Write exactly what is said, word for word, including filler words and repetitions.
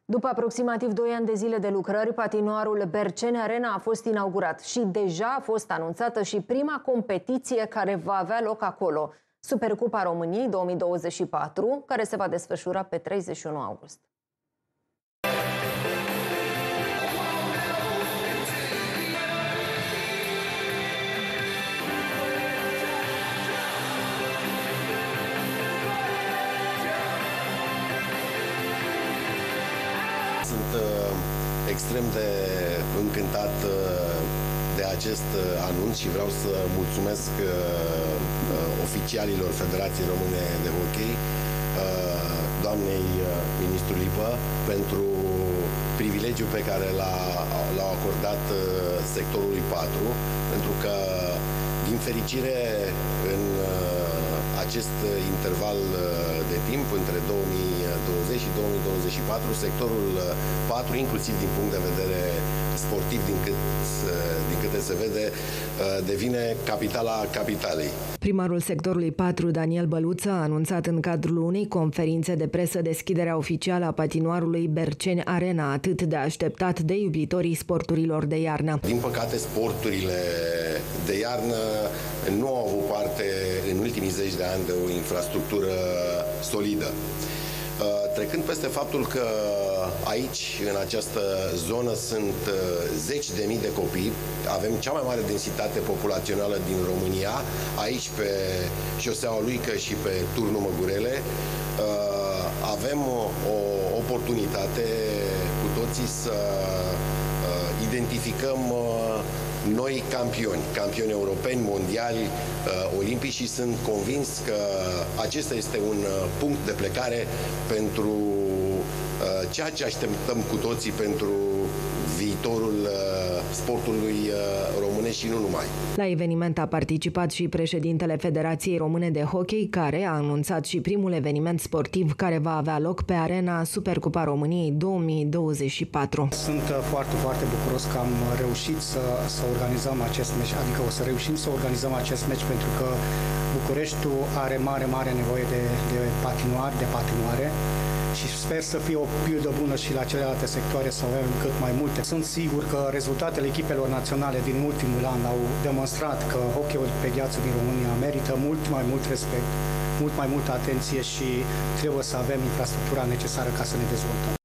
După aproximativ doi ani de zile de lucrări, patinoarul Berceni Arena a fost inaugurat și deja a fost anunțată și prima competiție care va avea loc acolo, Supercupa României două mii douăzeci și patru, care se va desfășura pe treizeci și unu august. Sunt uh, extrem de încântat uh, de acest uh, anunț și vreau să mulțumesc uh, uh, oficialilor Federației Române de Hockey, uh, doamnei uh, ministru Lipă, pentru privilegiul pe care l-au acordat uh, sectorului patru, pentru că, din fericire, în uh, acest interval uh, de timp, între două mii douăzeci și două mii douăzeci și patru, sectorul patru, inclusiv din punct de vedere sportiv, din, cât, din câte se vede, devine capitala capitalei. Primarul sectorului patru, Daniel Băluță, a anunțat în cadrul unei conferințe de presă deschiderea oficială a patinoarului Berceni Arena, atât de așteptat de iubitorii sporturilor de iarnă. Din păcate, sporturile de iarnă nu au avut parte în ultimii zeci de ani de o infrastructură solidă. Trecând peste faptul că aici, în această zonă, sunt zeci de mii de copii, avem cea mai mare densitate populațională din România, aici pe șoseaua Luică și pe Turnul Măgurele, avem o oportunitate cu toții să identificăm noi campioni, campioni europeni, mondiali, olimpici, și sunt convins că acesta este un punct de plecare pentru ceea ce așteptăm cu toții pentru viitorul sportului românesc și nu numai. La eveniment a participat și președintele Federației Române de Hockey, care a anunțat și primul eveniment sportiv care va avea loc pe arena Supercupa României două mii douăzeci și patru. Sunt foarte, foarte bucuros că am reușit să, să organizăm acest meci, adică o să reușim să organizăm acest meci, pentru că Bucureștiul are mare, mare nevoie de, de patinoari, de patinoare. Și sper să fie o pildă bună și la celelalte sectoare, să avem cât mai multe. Sunt sigur că rezultatele echipelor naționale din ultimul an au demonstrat că hockeyul pe gheață din România merită mult mai mult respect, mult mai multă atenție și trebuie să avem infrastructura necesară ca să ne dezvoltăm.